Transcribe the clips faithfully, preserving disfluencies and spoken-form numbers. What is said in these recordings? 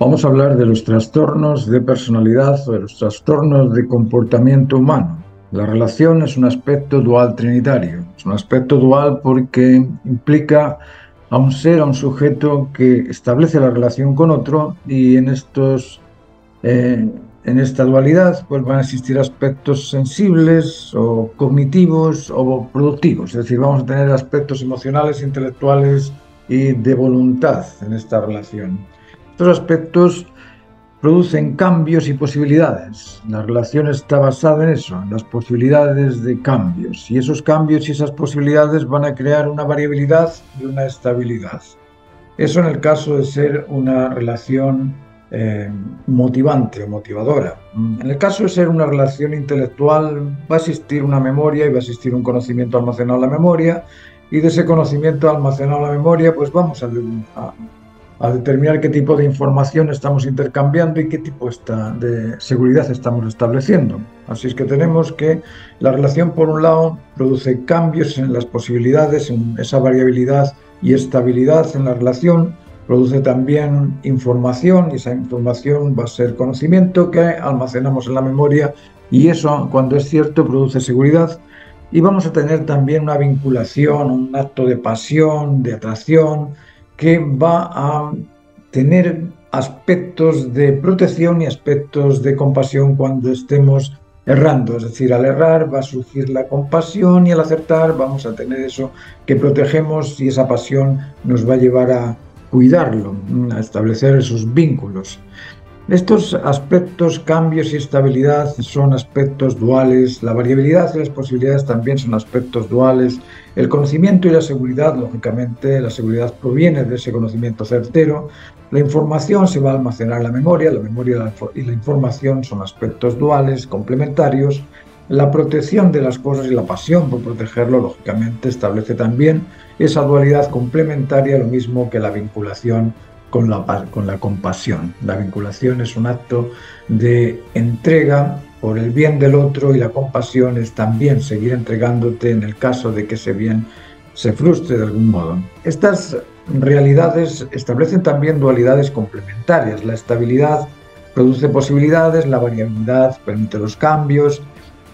Vamos a hablar de los trastornos de personalidad o de los trastornos de comportamiento humano. La relación es un aspecto dual trinitario. Es un aspecto dual porque implica a un ser, a un sujeto que establece la relación con otro, y en estos, eh, en esta dualidad pues van a existir aspectos sensibles o cognitivos o productivos. Es decir, vamos a tener aspectos emocionales, intelectuales y de voluntad en esta relación. Estos aspectos producen cambios y posibilidades. La relación está basada en eso, en las posibilidades de cambios. Y esos cambios y esas posibilidades van a crear una variabilidad y una estabilidad. Eso en el caso de ser una relación eh, motivante o motivadora. En el caso de ser una relación intelectual, va a existir una memoria y va a existir un conocimiento almacenado en la memoria. Y de ese conocimiento almacenado en la memoria, pues vamos a, a a determinar qué tipo de información estamos intercambiando y qué tipo de seguridad estamos estableciendo. Así es que tenemos que la relación, por un lado, produce cambios en las posibilidades, en esa variabilidad y estabilidad en la relación, produce también información, y esa información va a ser conocimiento que almacenamos en la memoria, y eso, cuando es cierto, produce seguridad. Y vamos a tener también una vinculación, un acto de pasión, de atracción, que va a tener aspectos de protección y aspectos de compasión cuando estemos errando. Es decir, al errar va a surgir la compasión, y al acertar vamos a tener eso que protegemos, y esa pasión nos va a llevar a cuidarlo, a establecer esos vínculos. Estos aspectos, cambios y estabilidad, son aspectos duales. La variabilidad y las posibilidades también son aspectos duales. El conocimiento y la seguridad, lógicamente, la seguridad proviene de ese conocimiento certero. La información se va a almacenar en la memoria. La memoria y la información son aspectos duales, complementarios. La protección de las cosas y la pasión por protegerlo, lógicamente, establece también esa dualidad complementaria, lo mismo que la vinculación Con la, con la compasión. La vinculación es un acto de entrega por el bien del otro, y la compasión es también seguir entregándote en el caso de que ese bien se frustre de algún modo. Estas realidades establecen también dualidades complementarias. La estabilidad produce posibilidades, la variabilidad permite los cambios,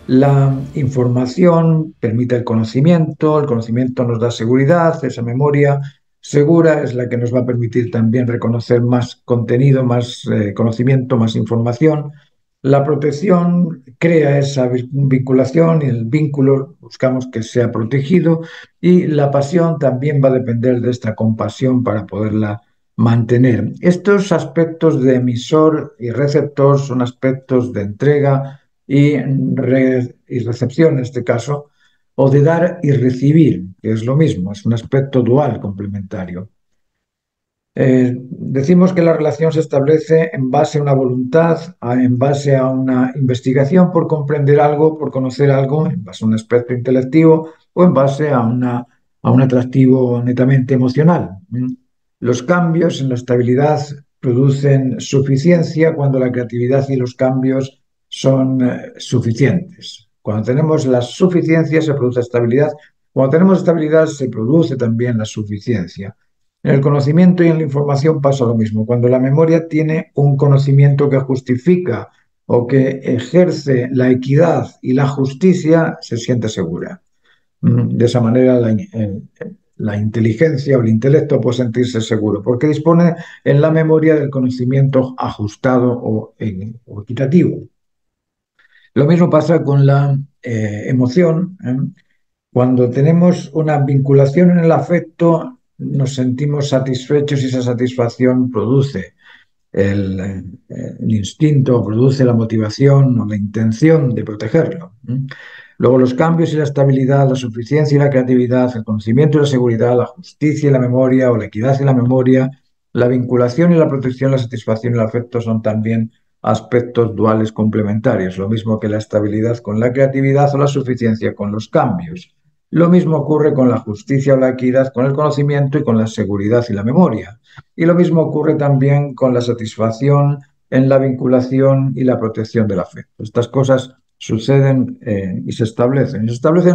la información permite el conocimiento, el conocimiento nos da seguridad, esa memoria segura es la que nos va a permitir también reconocer más contenido, más eh, conocimiento, más información. La protección crea esa vinculación, y el vínculo buscamos que sea protegido, y la pasión también va a depender de esta compasión para poderla mantener. Estos aspectos de emisor y receptor son aspectos de entrega y, re y recepción en este caso, o de dar y recibir, que es lo mismo, es un aspecto dual complementario. Eh, decimos que la relación se establece en base a una voluntad, a, en base a una investigación por comprender algo, por conocer algo, en base a un aspecto intelectivo, o en base a, una, a un atractivo netamente emocional. Los cambios en la estabilidad producen suficiencia cuando la creatividad y los cambios son eh, suficientes. Cuando tenemos la suficiencia se produce estabilidad. Cuando tenemos estabilidad se produce también la suficiencia. En el conocimiento y en la información pasa lo mismo. Cuando la memoria tiene un conocimiento que justifica o que ejerce la equidad y la justicia, se siente segura. De esa manera la, eh, la inteligencia o el intelecto puede sentirse seguro, porque dispone en la memoria del conocimiento ajustado o, eh, o equitativo. Lo mismo pasa con la eh, emoción. ¿eh? Cuando tenemos una vinculación en el afecto, nos sentimos satisfechos, y esa satisfacción produce el, el instinto, produce la motivación o la intención de protegerlo. Luego, los cambios y la estabilidad, la suficiencia y la creatividad, el conocimiento y la seguridad, la justicia y la memoria, o la equidad y la memoria, la vinculación y la protección, la satisfacción y el afecto son también aspectos duales complementarios, lo mismo que la estabilidad con la creatividad o la suficiencia con los cambios. Lo mismo ocurre con la justicia o la equidad con el conocimiento y con la seguridad y la memoria. Y lo mismo ocurre también con la satisfacción en la vinculación y la protección del afecto. Estas cosas suceden eh, y se establecen. Y se establecen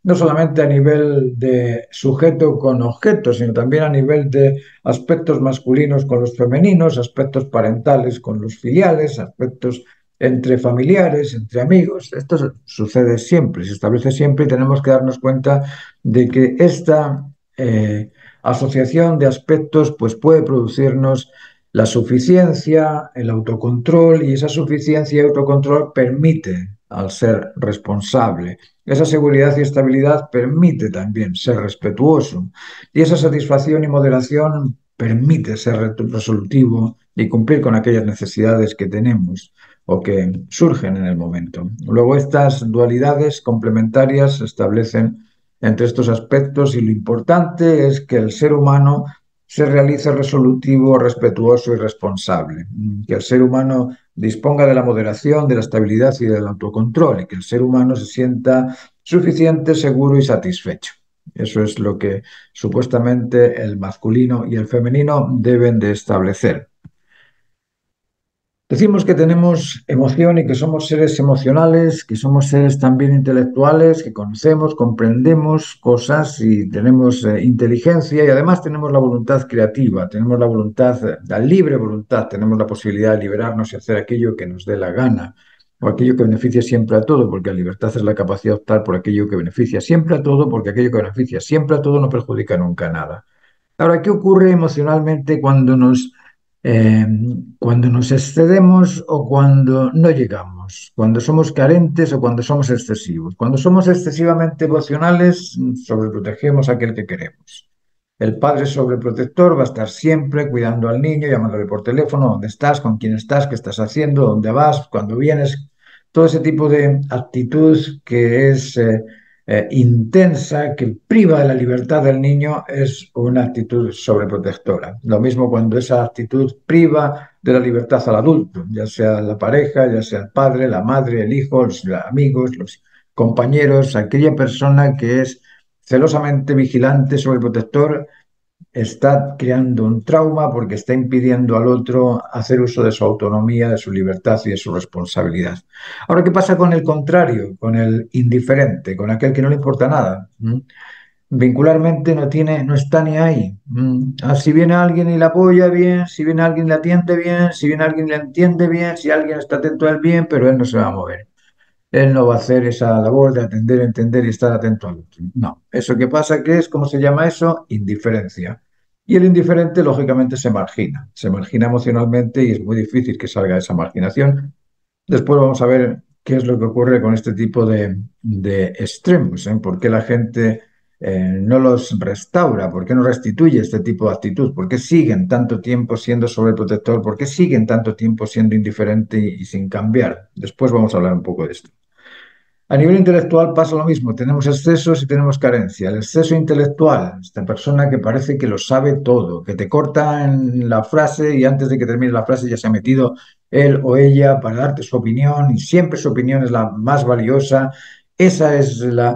no solamente a nivel de sujeto con objeto, sino también a nivel de aspectos masculinos con los femeninos, aspectos parentales con los filiales, aspectos entre familiares, entre amigos. Esto sucede siempre, se establece siempre y tenemos que darnos cuenta de que esta eh, asociación de aspectos pues, puede producirnos la suficiencia, el autocontrol, y esa suficiencia y autocontrol permite al ser responsable. Esa seguridad y estabilidad permite también ser respetuoso, y esa satisfacción y moderación permite ser resolutivo y cumplir con aquellas necesidades que tenemos o que surgen en el momento. Luego, estas dualidades complementarias se establecen entre estos aspectos, y lo importante es que el ser humano se realice resolutivo, respetuoso y responsable, que el ser humano disponga de la moderación, de la estabilidad y del autocontrol, y que el ser humano se sienta suficiente, seguro y satisfecho. Eso es lo que supuestamente el masculino y el femenino deben de establecer. Decimos que tenemos emoción y que somos seres emocionales, que somos seres también intelectuales, que conocemos, comprendemos cosas y tenemos eh, inteligencia, y además tenemos la voluntad creativa, tenemos la voluntad, eh, la libre voluntad, tenemos la posibilidad de liberarnos y hacer aquello que nos dé la gana o aquello que beneficie siempre a todo, porque la libertad es la capacidad de optar por aquello que beneficia siempre a todo, porque aquello que beneficia siempre a todo no perjudica nunca a nada. Ahora, ¿qué ocurre emocionalmente cuando nos, eh, cuando nos excedemos o cuando no llegamos? Cuando somos carentes o cuando somos excesivos. Cuando somos excesivamente emocionales, sobreprotegemos a aquel que queremos. El padre sobreprotector va a estar siempre cuidando al niño, llamándole por teléfono, dónde estás, con quién estás, qué estás haciendo, dónde vas, cuándo vienes. Todo ese tipo de actitud que es eh, eh, intensa, que priva de la libertad del niño, es una actitud sobreprotectora. Lo mismo cuando esa actitud priva de la libertad al adulto, ya sea la pareja, ya sea el padre, la madre, el hijo, los amigos, los compañeros, aquella persona que es celosamente vigilante, sobreprotector, está creando un trauma porque está impidiendo al otro hacer uso de su autonomía, de su libertad y de su responsabilidad. Ahora, ¿qué pasa con el contrario, con el indiferente, con aquel que no le importa nada? ¿Mm? Vincularmente no tiene, no está ni ahí. ¿Mm? Ah, si viene alguien y la apoya bien, si viene alguien y la atiende bien, si viene alguien y la entiende bien, si alguien está atento a él bien, pero él no se va a mover. Él no va a hacer esa labor de atender, entender y estar atento al otro. No, eso que pasa que es, ¿cómo se llama eso? Indiferencia. Y el indiferente, lógicamente, se margina. Se margina emocionalmente y es muy difícil que salga de esa marginación. Después vamos a ver qué es lo que ocurre con este tipo de, de extremos, ¿eh? ¿Por qué la gente eh, no los restaura? ¿Por qué no restituye este tipo de actitud? ¿Por qué siguen tanto tiempo siendo sobreprotector? ¿Por qué siguen tanto tiempo siendo indiferente y, y sin cambiar? Después vamos a hablar un poco de esto. A nivel intelectual pasa lo mismo, tenemos excesos y tenemos carencia. El exceso intelectual, esta persona que parece que lo sabe todo, que te corta en la frase y antes de que termine la frase ya se ha metido él o ella para darte su opinión, y siempre su opinión es la más valiosa. Esa es la,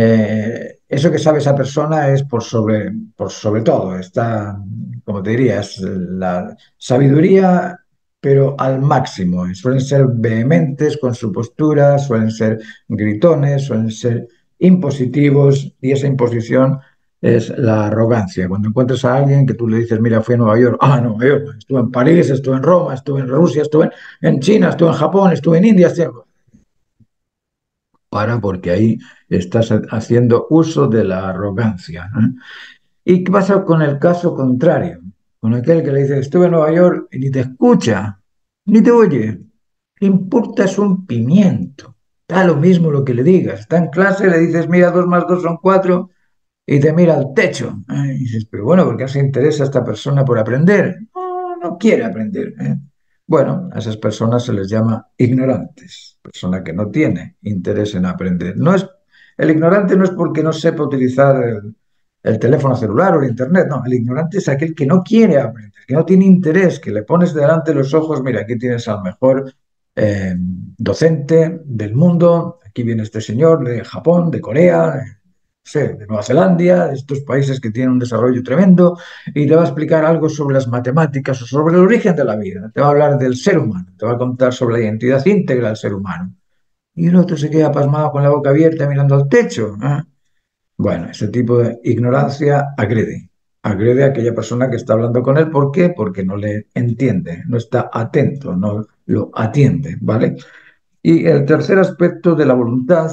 eh, eso que sabe esa persona es por sobre, por sobre todo, está, como te diría, es la sabiduría pero al máximo. Suelen ser vehementes con su postura, suelen ser gritones, suelen ser impositivos, y esa imposición es la arrogancia. Cuando encuentras a alguien que tú le dices, mira, fui a Nueva York, ah, Nueva York, estuve en París, estuve en Roma, estuve en Rusia, estuve en China, estuve en Japón, estuve en India, estuve... Para, porque ahí estás haciendo uso de la arrogancia, ¿eh? ¿Y qué pasa con el caso contrario? Con aquel que le dice, estuve en Nueva York y ni te escucha, ni te oye. ¿Qué importa es un pimiento? Da lo mismo lo que le digas. Está en clase, le dices, mira, dos más dos son cuatro, y te mira al techo. ¿Eh? Y dices, pero bueno, ¿por qué se interesa esta persona por aprender? No, no quiere aprender, ¿eh? Bueno, a esas personas se les llama ignorantes, persona que no tiene interés en aprender. No es, el ignorante no es porque no sepa utilizar el, el teléfono celular o el internet, no, el ignorante es aquel que no quiere aprender, que no tiene interés, que le pones delante de los ojos, mira, aquí tienes al mejor eh, docente del mundo, aquí viene este señor de Japón, de Corea, sé, de Nueva Zelanda, de estos países que tienen un desarrollo tremendo, y te va a explicar algo sobre las matemáticas o sobre el origen de la vida. Te va a hablar del ser humano, te va a contar sobre la identidad íntegra del ser humano. Y el otro se queda pasmado con la boca abierta mirando al techo, ¿eh? Bueno, ese tipo de ignorancia agrede. Agrede a aquella persona que está hablando con él. ¿Por qué? Porque no le entiende, no está atento, no lo atiende, ¿vale? Y el tercer aspecto de la voluntad.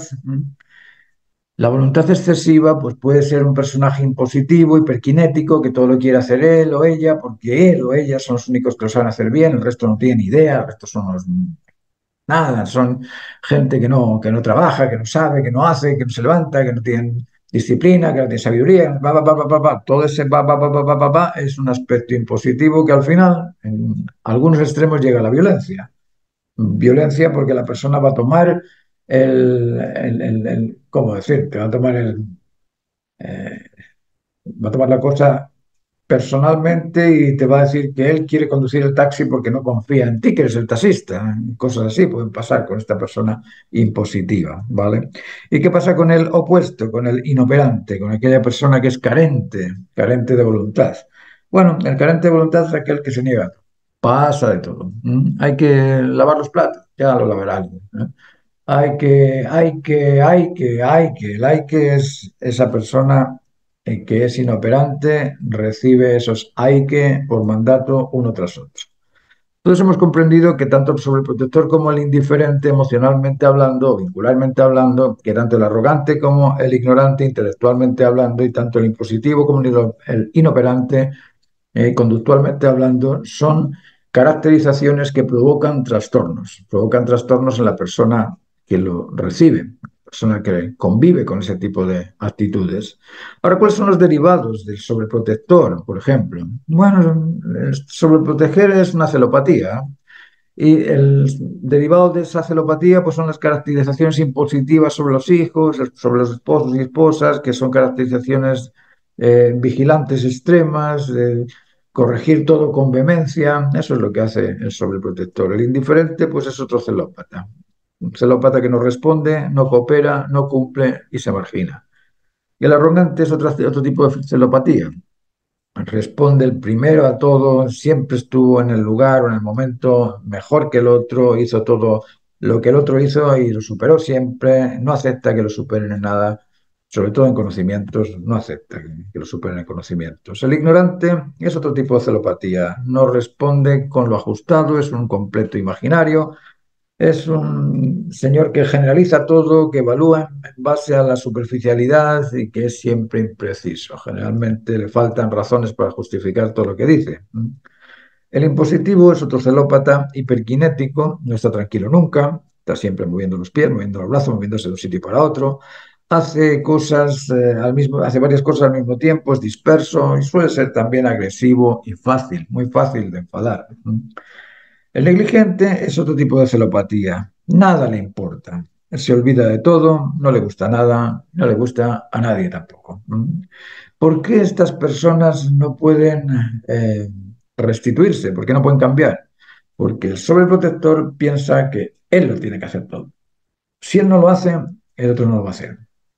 La voluntad excesiva, pues puede ser un personaje impositivo, hiperkinético, que todo lo quiere hacer él o ella, porque él o ella son los únicos que lo saben hacer bien, el resto no tiene idea, el resto son los nada, son gente que no, que no trabaja, que no sabe, que no hace, que no se levanta, que no tiene disciplina, que no tiene sabiduría, va, va, va, va, va, va. Todo ese va, va, va, va, va, va, va, es un aspecto impositivo que al final, en algunos extremos, llega a la violencia. Violencia porque la persona va a tomar el, el, el- el- ¿cómo decir? Que va a tomar el, eh, va a tomar la cosa personalmente y te va a decir que él quiere conducir el taxi porque no confía en ti, que eres el taxista. Cosas así pueden pasar con esta persona impositiva, ¿vale? ¿Y qué pasa con el opuesto, con el inoperante, con aquella persona que es carente, carente de voluntad? Bueno, el carente de voluntad es aquel que se niega. Pasa de todo. ¿Mm? Hay que lavar los platos, ya lo lavará alguien. ¿Eh? Hay que, hay que, hay que, hay que. El hay que es esa persona eh, que es inoperante, recibe esos hay que por mandato uno tras otro. Todos hemos comprendido que tanto el sobreprotector como el indiferente, emocionalmente hablando, vincularmente hablando, que tanto el arrogante como el ignorante, intelectualmente hablando, y tanto el impositivo como el el inoperante, eh, conductualmente hablando, son caracterizaciones que provocan trastornos, provocan trastornos en la persona que lo recibe, la persona que convive con ese tipo de actitudes. Ahora, ¿cuáles son los derivados del sobreprotector, por ejemplo? Bueno, sobreproteger es una celopatía. Y el derivado de esa celopatía pues son las caracterizaciones impositivas sobre los hijos, sobre los esposos y esposas, que son caracterizaciones eh, vigilantes extremas, eh, corregir todo con vehemencia. Eso es lo que hace el sobreprotector. El indiferente pues es otro celópata. Un celópata que no responde, no coopera, no cumple y se margina. Y el arrogante es otro, otro tipo de celopatía. Responde el primero a todo, siempre estuvo en el lugar o en el momento mejor que el otro, hizo todo lo que el otro hizo y lo superó siempre, no acepta que lo superen en nada, sobre todo en conocimientos, no acepta que lo superen en conocimientos. El ignorante es otro tipo de celopatía, no responde con lo ajustado, es un completo imaginario, es un señor que generaliza todo, que evalúa en base a la superficialidad y que es siempre impreciso. Generalmente le faltan razones para justificar todo lo que dice. El impositivo es otro celópata hiperkinético, no está tranquilo nunca, está siempre moviendo los pies, moviendo los brazos, moviéndose de un sitio para otro, hace cosas eh, al mismo, hace varias cosas al mismo tiempo, es disperso y suele ser también agresivo y fácil, muy fácil de enfadar. El negligente es otro tipo de celopatía. Nada le importa. Se olvida de todo, no le gusta nada, no le gusta a nadie tampoco. ¿Mm? ¿Por qué estas personas no pueden eh, restituirse? ¿Por qué no pueden cambiar? Porque el sobreprotector piensa que él lo tiene que hacer todo. Si él no lo hace, el otro no lo va a hacer.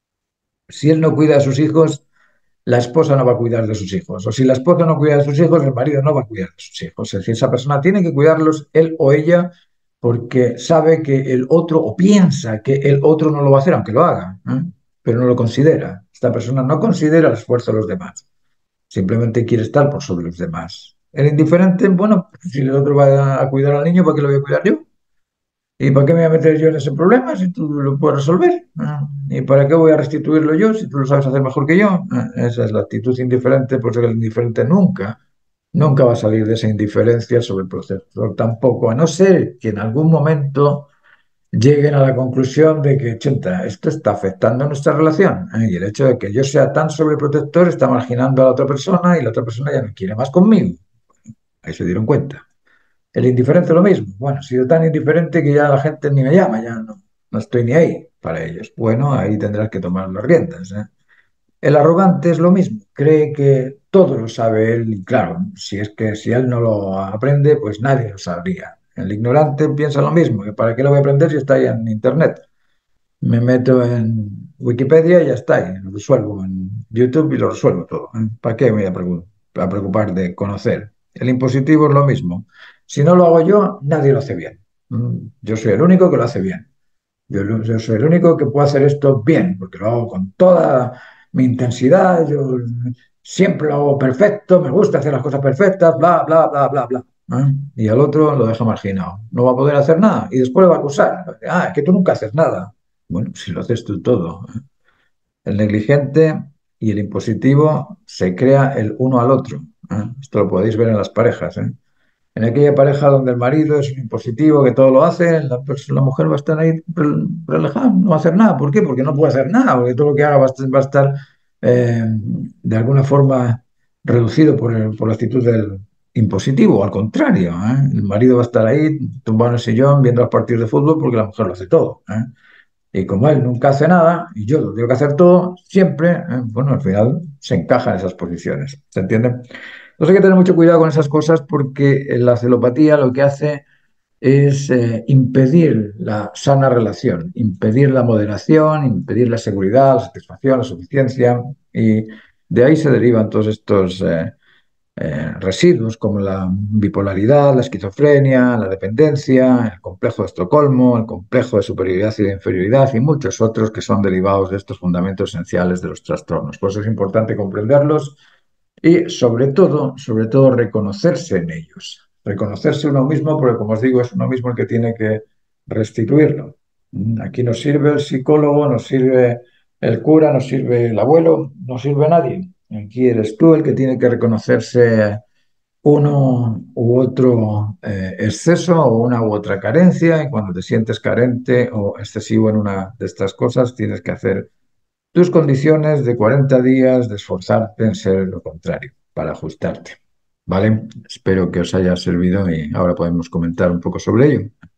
Si él no cuida a sus hijos, la esposa no va a cuidar de sus hijos. O si la esposa no cuida de sus hijos, el marido no va a cuidar de sus hijos. Es decir, esa persona tiene que cuidarlos él o ella porque sabe que el otro o piensa que el otro no lo va a hacer, aunque lo haga, ¿eh? Pero no lo considera. Esta persona no considera el esfuerzo de los demás. Simplemente quiere estar por sobre los demás. El indiferente, bueno, si el otro va a cuidar al niño, ¿para qué lo voy a cuidar yo? ¿Y para qué me voy a meter yo en ese problema si tú lo puedes resolver? Ah, ¿y para qué voy a restituirlo yo si tú lo sabes hacer mejor que yo? Ah, esa es la actitud indiferente, por eso que el indiferente nunca, nunca va a salir de esa indiferencia sobre el proceso. Tampoco, a no ser que en algún momento lleguen a la conclusión de que, chenta, esto está afectando a nuestra relación. ¿Eh? Y el hecho de que yo sea tan sobreprotector está marginando a la otra persona y la otra persona ya no quiere más conmigo. Ahí se dieron cuenta. El indiferente lo mismo. Bueno, he sido tan indiferente que ya la gente ni me llama, ya no, no estoy ni ahí para ellos. Bueno, ahí tendrás que tomar las riendas. ¿Eh? El arrogante es lo mismo, cree que todo lo sabe él y claro, si es que si él no lo aprende, pues nadie lo sabría. El ignorante piensa lo mismo, que para qué lo voy a aprender si está ahí en Internet. Me meto en Wikipedia y ya está, y lo resuelvo en YouTube y lo resuelvo todo. ¿Eh? ¿Para qué me voy a preocu- a preocupar de conocer? El impositivo es lo mismo. Si no lo hago yo, nadie lo hace bien. Mm, Yo soy el único que lo hace bien. Yo, yo soy el único que puede hacer esto bien, porque lo hago con toda mi intensidad, yo siempre lo hago perfecto, me gusta hacer las cosas perfectas, bla, bla, bla, bla, bla. ¿eh? Y al otro lo deja marginado. No va a poder hacer nada y después le va a acusar. Ah, es que tú nunca haces nada. Bueno, si lo haces tú todo. ¿eh? El negligente y el impositivo se crea el uno al otro. ¿eh? Esto lo podéis ver en las parejas. ¿eh? En aquella pareja donde el marido es un impositivo que todo lo hace, la, pers- la mujer va a estar ahí rel- relajada, no va a hacer nada. ¿Por qué? Porque no puede hacer nada, porque todo lo que haga va a estar, va a estar, eh, de alguna forma reducido por, el- por la actitud del impositivo. Al contrario, ¿eh? El marido va a estar ahí tumbado en el sillón viendo los partidos de fútbol porque la mujer lo hace todo. ¿eh? Y como él nunca hace nada y yo lo tengo que hacer todo, siempre, eh, bueno, al final se encaja en esas posiciones. ¿Se entiende? Entonces hay que tener mucho cuidado con esas cosas porque la celopatía lo que hace es eh, impedir la sana relación, impedir la moderación, impedir la seguridad, la satisfacción, la suficiencia. Y de ahí se derivan todos estos eh, eh, residuos como la bipolaridad, la esquizofrenia, la dependencia, el complejo de Estocolmo, el complejo de superioridad y de inferioridad y muchos otros que son derivados de estos fundamentos esenciales de los trastornos. Por eso es importante comprenderlos y sobre todo, sobre todo reconocerse en ellos. Reconocerse uno mismo, porque como os digo, es uno mismo el que tiene que restituirlo. Aquí nos sirve el psicólogo, nos sirve el cura, nos sirve el abuelo, no sirve nadie. Aquí eres tú el que tiene que reconocerse uno u otro eh, exceso o una u otra carencia y cuando te sientes carente o excesivo en una de estas cosas tienes que hacer tus condiciones de cuarenta días de esforzarte en ser lo contrario para ajustarte. ¿Vale? Espero que os haya servido y ahora podemos comentar un poco sobre ello.